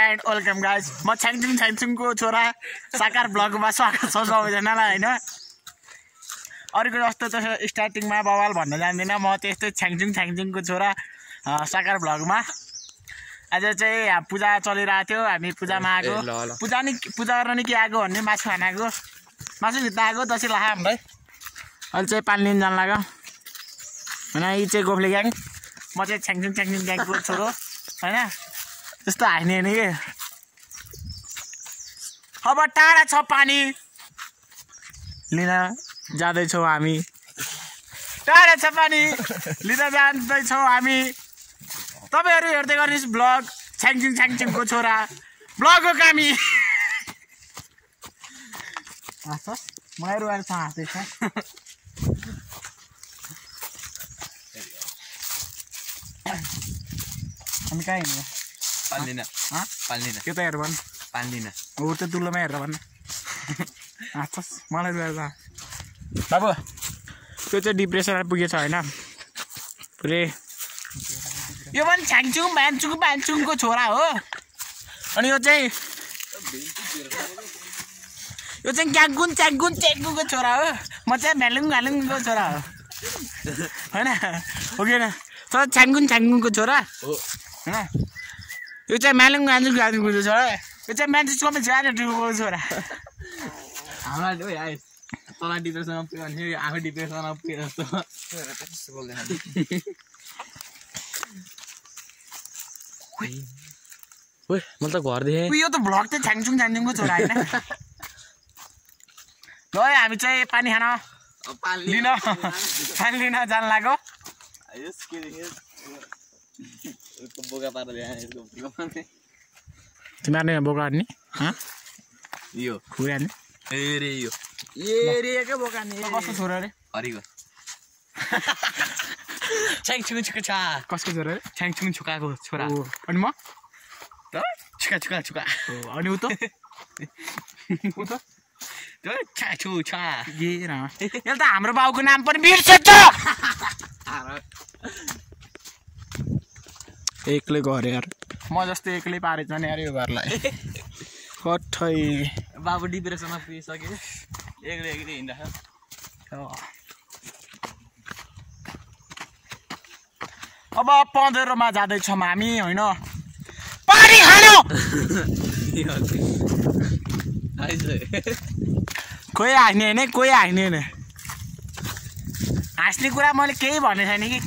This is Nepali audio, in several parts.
एन्ड वेलकम गाइज म छ्याङछुङको छोरा साकार ब्लगमा स्वागत छ सबैजनालाई होइन अरूको जस्तो त स्टार्टिङमा बवाल भन्न जान्दिनँ म त्यस्तै छ्याङछुङको छोरा साकार ब्लगमा आज चाहिँ पूजा चलिरहेको थियो हामी पूजामा आएको पूजा गर्न नि के आएको भन्ने मासु खान आएको मासु भित्ता आएको दसैँ लाखा हामीलाई अहिले चाहिँ पानी लिन जान लाग्यो होइन यी चाहिँ गोफले ग्याङ म चाहिँ छ्याङछुङ ग्याङको छोरो होइन त्यस्तो हान्ने नि के अब टाढा छ पानी लिन जाँदैछौँ हामी टाढा छ पानी लिन जाँदैछौँ हामी तपाईहरु हेर्दै गर्नुहोस् ब्लग छ्याङछुङको छोरा ब्लग हो कामी हाँस्छस् मलाई रुवाल छ हाँस्दैछ हामी कहाँ हिँड्यो पाल्दिन के त हेर भन् पाल्दिन ऊ त दुलोमा हेरेर भन् हाँस्छस् मलाई रुवाल छ बाबु त्यो चाहिँ डिप्रेसनमा पुगेछ होइन पुरै यो पनि छ्याङछुङको छोरा हो अनि यो चाहिँ च्याङकुङको छोरा हो म चाहिँ भ्यालुङको छोरा हो होइन हो कि होइन तर छ्याङकुङको छोरा हो होइन यो चाहिँ म्यालुङको छोरा यो चाहिँ म्यान्चेस्टरको छोरा हाम्रो तल डिप्रेसनमा पुग्यो भने आफै डिप्रेसनमा पुग्यो जस्तो बोल्दैन ओए म त घर देखेँ यो त भ्लग चाहिँ छ्याङछुङको छोरा होइन ल हामी चाहिँ पानी खान लिन जान लाग्यो तिमीहरूले बोका हान्ने यो खुरी हान्ने के बोका हान्ने कस्तो छोरा अरे हरिको छ्याङछुङको छोरा कसको छोरा अरे छ्याङछुङको छोरा अनि म त छुका अनि ऊ त यो त हाम्रो बाउको नाम पनि बिर्सेछ एक्लै गरे यार म जस्तो एक्लै पारेछ नि यार यो घरलाई कठै बाबु डिप्रेसनमा पुगिसक्यो एक्लै हिँड्दा अब पँधेरोमा जाँदैछौँ हामी होइन पानी खान कोही हाँस्ने होइन हाँस्ने कुरा मैले केही भने छैन कि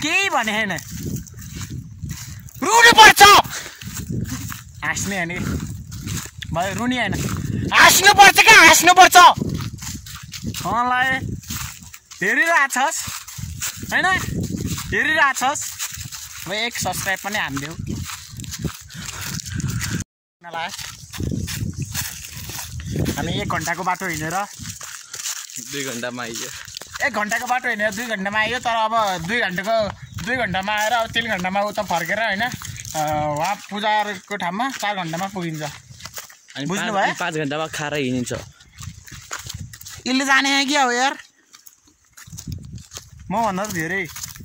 रुनु पर्छ हाँस्ने होइन कि भयो रुनी होइन हाँस्नुपर्छ मलाई हेरिरहेछस् होइन अब एक सब्सक्राइब पनि हानिदेऊ हामी 1 घन्टाको बाटो हिँडेर 2 घन्टामा आइयो 1 घन्टाको बाटो हिँडेर 2 घन्टामा आयो तर अब 2 घन्टामा आएर अब 3 घन्टामा उता फर्केर होइन वहाँ पूजाको ठाउँमा 4 घन्टामा पुगिन्छ बुझ्नु भयो 5 घन्टामा खाएर हिँडिन्छ यसले जाने क्या हो यार म भन्दा त धेरै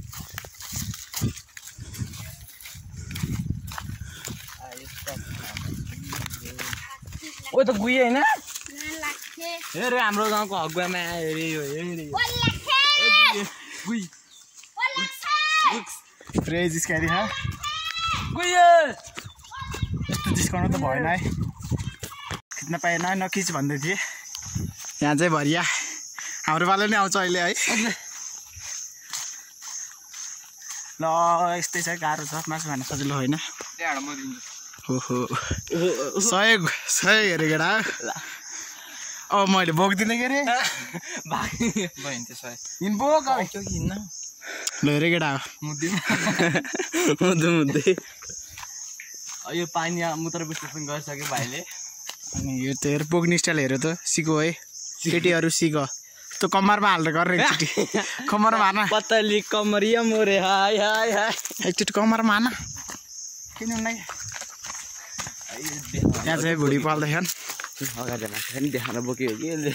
ओ त गुई हैन हेरे हाम्रो गाउँको हगुवामा आयो गुई रे जिस्काइदिन्छ गुई यस्तो जिस्काउनु त भएन है खिच्न पाएन नखिच भन्दै थिएँ यहाँ चाहिँ भरिया हाम्रो पालो नै आउँछ अहिले है ल यस्तै छ गाह्रो छ मासु खान सजिलो होइन ओहो 100 हेरे केटा अब मैले बोक्दिनँ के अरे ल हेरे केटा मुद्दै यो पानी मूत्र विसर्जन गरिसक्यो भाइले अनि यो त हेर बोक्ने स्टाइल हेऱ्यो त सिको है केटीहरू सिक त्यो कम्मरमा हालेर गरेर एकचोटि कम्मरमा हान पतली कमरिया मोरे हाय एकचोटि कम्मरमा हान किन नै यहाँ चाहिँ भुडी पाल्दैछन् अगाडि देखाएर बोक्यो कि यसले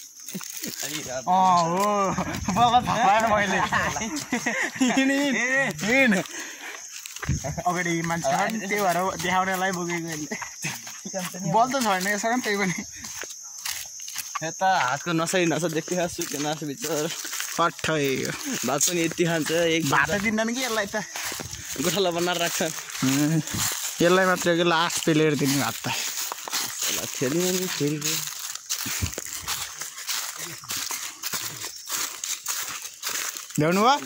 हो बल्ल थाहा पाएँ मैले अगाडि मान्छे त्यही भएर देखाउनलाई बोकेको यसले बल त छैन यसमा त्यही पनि यता हातको नसै नसा देखिरहेको छु के नास बिचरा पठै भात पनि यति खान्छ एक भात दिँदैन कि यसलाई त गोठाला बनाएर राख्छ यसलाई मात्र कि लास्ट पेलेर दिने भात त फेरि ल्याउनु भयो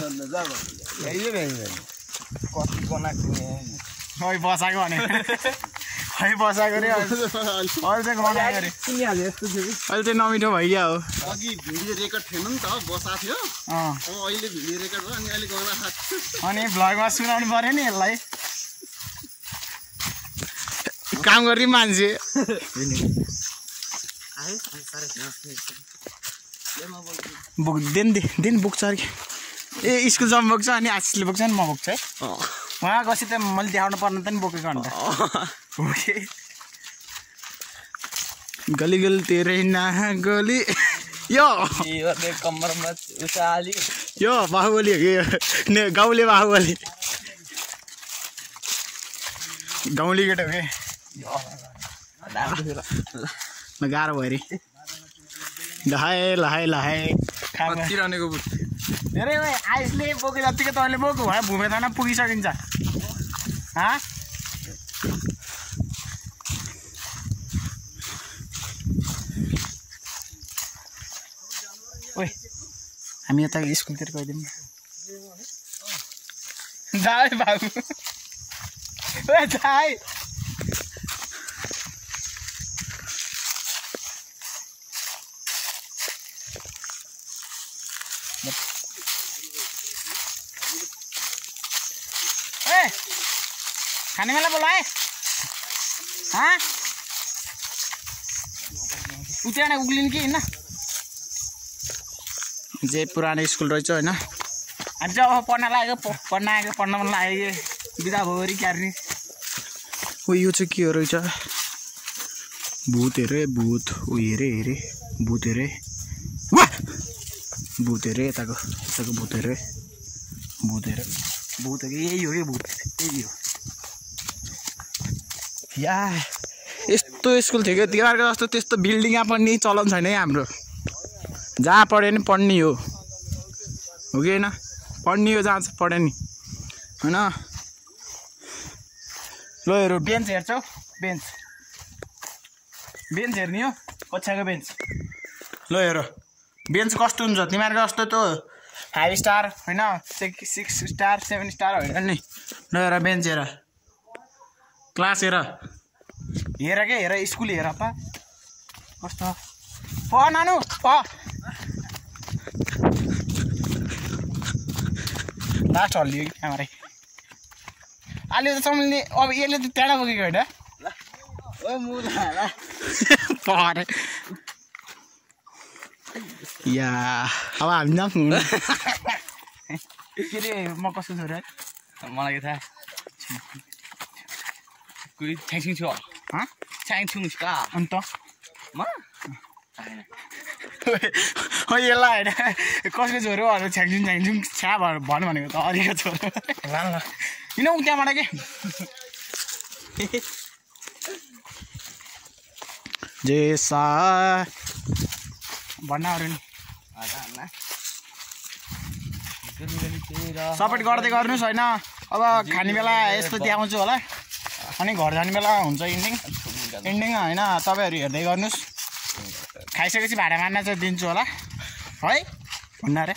कति बनाएको खै बसाएको भने खै बसाएको रे अहिले चाहिँ गनायो अरे सुनिहाल्यो यस्तो थियो कि अहिले चाहिँ नमिठो भइगयो हो अघि भिडियो रेकर्ड थिएन नि त बसा थियो अहिले भिडियो रेकर्ड भयो अनि अहिले गना खाएको अनि भ्लगमा सुनाउनु पऱ्यो नि यसलाई काम गर्ने मान्छे दिन बोक्छ अरे ए स्कुल जम्प बोक्छ अनि आशिषले बोक्छ नि म बोक्छ है उहाँ गसी त मैले देखाउनु पर्ने त नि बोकेको अन्त गली गली तेरे ना गली यो कम्मरमा उचाली यो बाहुबली हो कि गाउँले बाहुबली गाउँले केटा हो कि गाह्रो भयो अरे लहाए तिरनेको बुट धेरै भाइ आइसले बोके जतिकै तपाईँले बोक्नु भयो भूमे थाना पुगिसकिन्छ ओइ हामी यता स्कुलतिर गइदिउँ जाए बाबु ओ जाए खाने वाला बोला है हाँ उतना उगलिन कि होइन जे पुरानो स्कुल रहेछ होइन अनि चाहिँ अब पढ्न लागेको पढ्न मन लाग्यो बिदा भरि क्यार्ने ओ यो चाहिँ के हो रहेछ भूत हेरे भूत ओ हेरे भूत हेरे यताको भूत हेरे भूत यही हो कि भूत यही हो या यस्तो स्कुल थियो कि तिमीहरूको जस्तो त्यस्तो बिल्डिङमा पढ्ने चलन छैन है हाम्रो जहाँ पढ्यो नि पढ्ने हो कि होइन पढ्ने हो जहाँ पढ्यो नि होइन ल हेरौँ बेन्च हेर्छौ बेन्च हेर्ने हो पछाको बेन्च ल हेर बेन्च कस्तो हुन्छ तिमीहरूको जस्तो त 5 स्टार होइन 6 स्टार 7 स्टार होइन नि ल हेर बेन्च हेर क्लास हेर के हेर स्कुल हेर त कस्तो नानु लास्ट हल्लियो कि क्यामेरै अहिले त सम्झिने अब यसले त त्यहाँ बोकेको होइन या अब हामी नाच्नु के अरे म कसको छोरा मलाई के थाहा कुनै छ्याङछिङ छु छ्याङछुङ का अन्त म यसलाई होइन कसको छोरो भनेर छ्याङछुङ छ्या भन्नु भनेको त अरूको छोरो किन उ त्यहाँबाट के जेसा भन्न अरू नि सपोर्ट गर्दै गर्नुहोस् होइन अब खाने बेला यस्तो देखाउँछु होला अनि घर जाने बेला हुन्छ इन्डिङ होइन तपाईँहरू हेर्दै गर्नुहोस् खाइसकेपछि भाडा मार्न चाहिँ दिन्छु होला है भन्न अरे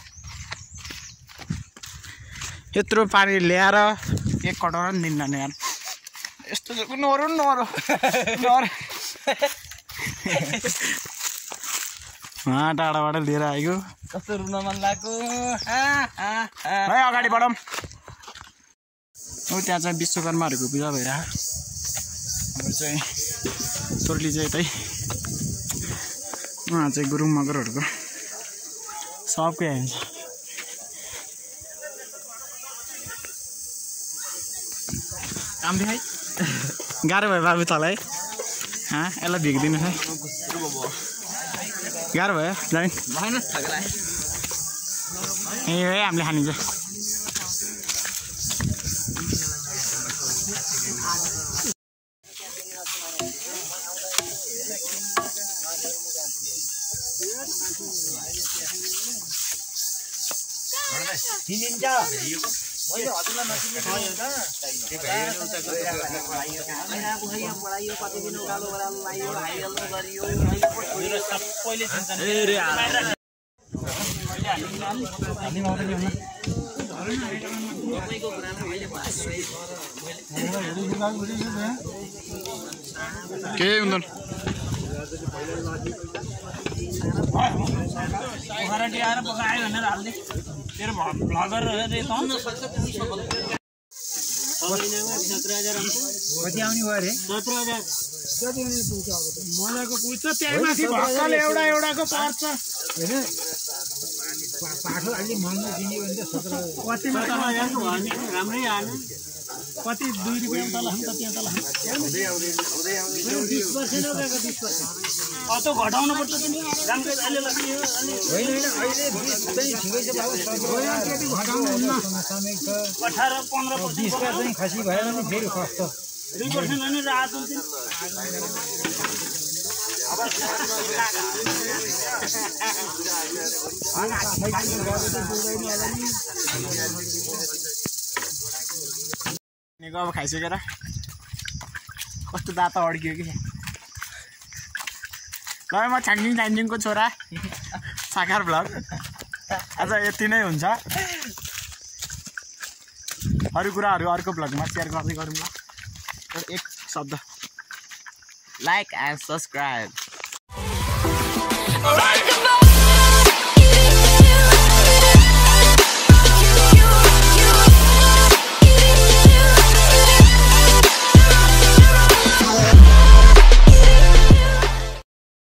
यत्रो पानी ल्याएर 1 कटोरा पनि दिन्न नि यार यस्तो नरो टाढाबाट लिएर आएको कस्तो रुन मन लाग्यो है अगाडि बढौँ हो त्यहाँ चाहिँ विश्वकर्माहरूको पूजा भइरहेको हाम्रो चाहिँ सोर्ली चाहिँ यतै उहाँ चाहिँ गुरुङ मगरहरूको सबकै हुन्छ काम देखाइ गाह्रो भयो बाबु तँलाई यसलाई भिगिदिनु है गाह्रो भयो जाने ए हामीले खानिन्छ के हुँदैन पोखराटी आएर पकायो भनेर हाल्दै तेरो भ्लगर रे त कति आउने भयो अरे 17,000 मजाको पुग्छ त्यही माथि भक्कल एउटाको पर्छ हैन पाठो अलि महँगो दिने भने त 17 कतिमा त राम्रै आएन कति 2 रुपैयाँ तल हुन्छ त्यहाँ तल हुँदै 20% गएको 20% अतो घटाउनु पर्छ पनि राम्रै अहिले लाग्यो होइन अहिले 20 चाहिँ ठिकै छ बाबु त्यति घटाउनु हुन्न सामयिक छ 18-15% 20 का चाहिँ खसी भयो भने फेरि सस्तो 2% अनि राहत हुन्छ अब खाइसकेर कस्तो दाता अड्कियो कि ल म छाङछिङको छोरा साकार भ्लग आज यति नै हुन्छ अरू कुराहरू अर्को भ्लगमा सेयर गर्दै गरौँ ल एक शब्द लाइक एन्ड सब्सक्राइब